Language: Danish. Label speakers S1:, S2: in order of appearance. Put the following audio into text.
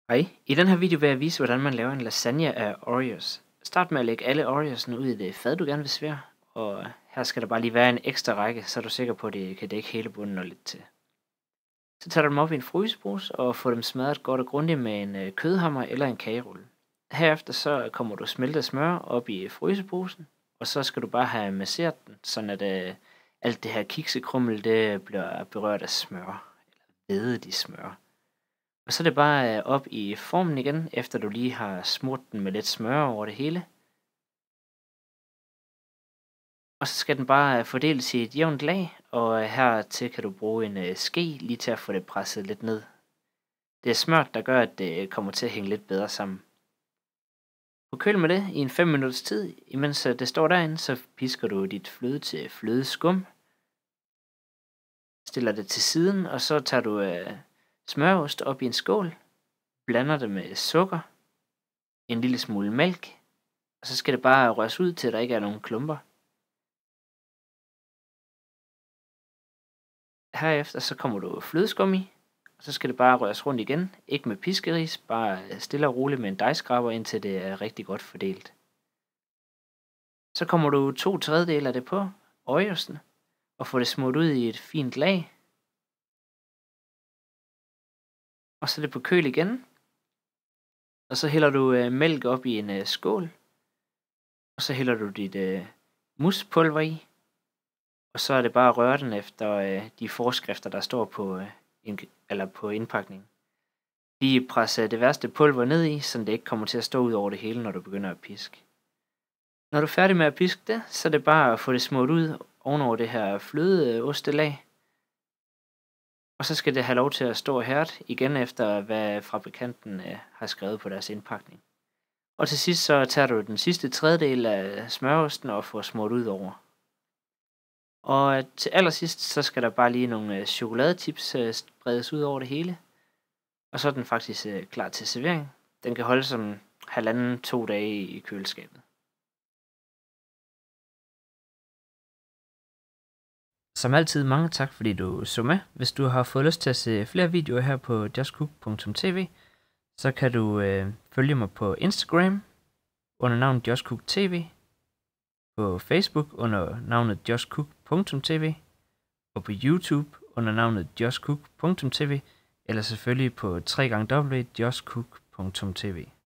S1: Hej, i den her video vil jeg vise, hvordan man laver en lasagne af Oreos. Start med at lægge alle Oreos'ene ud i det fad, du gerne vil svære, og her skal der bare lige være en ekstra række, så er du sikker på, at det kan dække hele bunden og lidt til. Så tager du dem op i en frysepose og får dem smadret godt og grundigt med en kødhammer eller en kagerulle. Herefter så kommer du smeltet smør op i fryseposen, og så skal du bare have masseret den, sådan at alt det her kiksekrummel, det bliver berørt af smør, eller vædet i smør. Og så er det bare op i formen igen, efter du lige har smurt den med lidt smør over det hele. Og så skal den bare fordeles i et jævnt lag, og hertil kan du bruge en ske lige til at få det presset lidt ned. Det er smørt, der gør, at det kommer til at hænge lidt bedre sammen. Du køler med det i en 5 minutters tid, imens det står derinde, så pisker du dit fløde til flødeskum. Stiller det til siden, og så tager du smørost op i en skål, blander det med sukker, en lille smule mælk, og så skal det bare røres ud, til der ikke er nogen klumper. Herefter så kommer du flødeskum i, og så skal det bare røres rundt igen, ikke med piskeris, bare stille og roligt med en dejskraber, indtil det er rigtig godt fordelt. Så kommer du 2/3 af det på Oreos'en, og får det smurt ud i et fint lag. Og så er det på køl igen. Og så hælder du mælk op i en skål. Og så hælder du dit muspulver i. Og så er det bare at røre den efter de forskrifter, der står på indpakningen. Lige presse det værste pulver ned i, så det ikke kommer til at stå ud over det hele, når du begynder at piske. Når du er færdig med at piske det, så er det bare at få det smurt ud ovenover det her flødeostelag. Og så skal det have lov til at stå hært igen efter, hvad fabrikanten har skrevet på deres indpakning. Og til sidst så tager du den sidste tredjedel af smørosten og får smurt ud over. Og til allersidst så skal der bare lige nogle chokoladetips spredes ud over det hele. Og så er den faktisk klar til servering. Den kan holde som 1,5-2 dage i køleskabet. Som altid mange tak, fordi du så med. Hvis du har fået lyst til at se flere videoer her på justcook.tv, så kan du følge mig på Instagram under navnet justcooktv, på Facebook under navnet justcook.tv, og på YouTube under navnet justcook.tv, eller selvfølgelig på www.justcook.tv.